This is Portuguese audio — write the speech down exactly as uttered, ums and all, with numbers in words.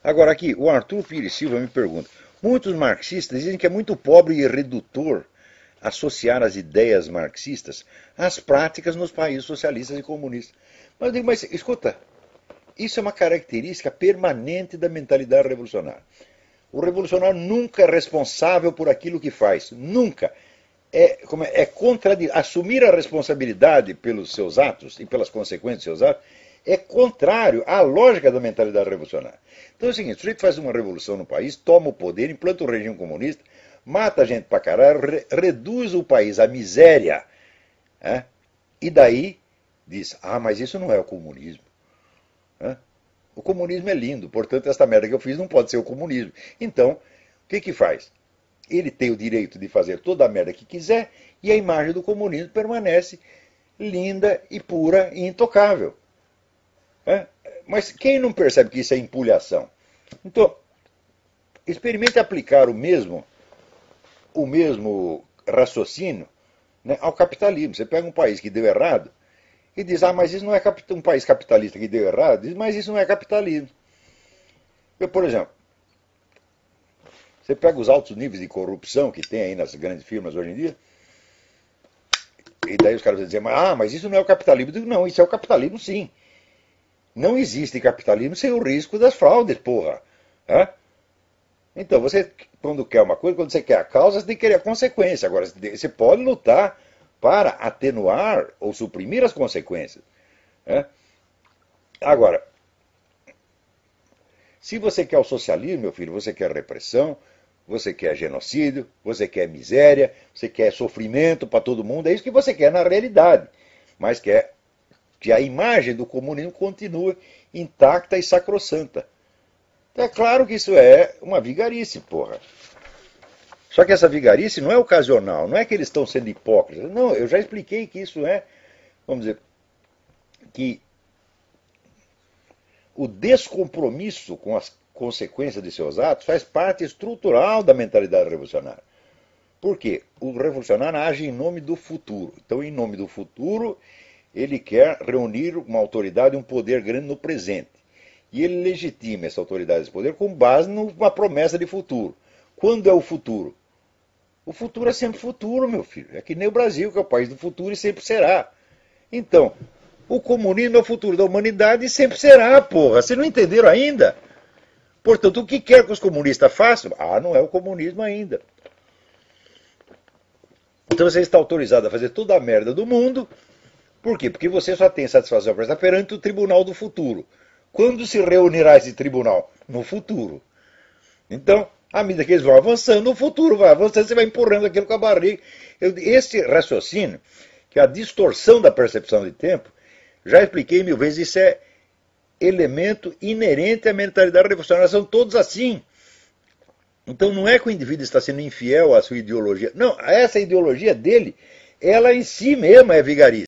Agora aqui, o Arthur Pires Silva me pergunta, muitos marxistas dizem que é muito pobre e redutor associar as ideias marxistas às práticas nos países socialistas e comunistas. Mas eu digo, mas escuta, isso é uma característica permanente da mentalidade revolucionária. O revolucionário nunca é responsável por aquilo que faz, nunca. É, como é, é contradi- assumir a responsabilidade pelos seus atos e pelas consequências dos seus atos é contrário à lógica da mentalidade revolucionária. Então é o seguinte, o sujeito faz uma revolução no país, toma o poder, implanta o regime comunista, mata a gente pra caralho, re reduz o país à miséria, né? E daí diz, ah, mas isso não é o comunismo. Né? O comunismo é lindo, portanto esta merda que eu fiz não pode ser o comunismo. Então, o que que faz? Ele tem o direito de fazer toda a merda que quiser e a imagem do comunismo permanece linda e pura e intocável. É? Mas quem não percebe que isso é empulhação? Então, experimente aplicar o mesmo, o mesmo raciocínio, né, ao capitalismo. Você pega um país que deu errado e diz, ah, mas isso não é um país capitalista que deu errado, diz, mas isso não é capitalismo. Eu, por exemplo, você pega os altos níveis de corrupção que tem aí nas grandes firmas hoje em dia, e daí os caras vão dizer, ah, mas isso não é o capitalismo. Eu digo, não, isso é o capitalismo sim. Não existe capitalismo sem o risco das fraudes, porra. É? Então, você, quando quer uma coisa, quando você quer a causa, você tem que querer a consequência. Agora, você pode lutar para atenuar ou suprimir as consequências. É? Agora, se você quer o socialismo, meu filho, você quer repressão, você quer genocídio, você quer miséria, você quer sofrimento para todo mundo, é isso que você quer na realidade. Mas quer que a imagem do comunismo continue intacta e sacrossanta. Então é claro que isso é uma vigarice, porra. Só que essa vigarice não é ocasional, não é que eles estão sendo hipócritas. Não, eu já expliquei que isso é, vamos dizer, que o descompromisso com as consequências de seus atos faz parte estrutural da mentalidade revolucionária. Por quê? O revolucionário age em nome do futuro. Então, em nome do futuro, ele quer reunir uma autoridade e um poder grande no presente. E ele legitima essa autoridade e esse poder com base numa promessa de futuro. Quando é o futuro? O futuro é sempre futuro, meu filho. É que nem o Brasil, que é o país do futuro e sempre será. Então, o comunismo é o futuro da humanidade e sempre será, porra. Vocês não entenderam ainda? Portanto, o que quer que os comunistas façam? Ah, não é o comunismo ainda. Então você está autorizado a fazer toda a merda do mundo. Por quê? Porque você só tem satisfação para estar perante o tribunal do futuro. Quando se reunirá esse tribunal? No futuro. Então, à medida que eles vão avançando, o futuro vai avançando, você vai empurrando aquilo com a barriga. Esse raciocínio, que é a distorção da percepção de tempo, já expliquei mil vezes, isso é elemento inerente à mentalidade revolucionária. São todos assim. Então não é que o indivíduo está sendo infiel à sua ideologia. Não, essa ideologia dele, ela em si mesma é vigarista.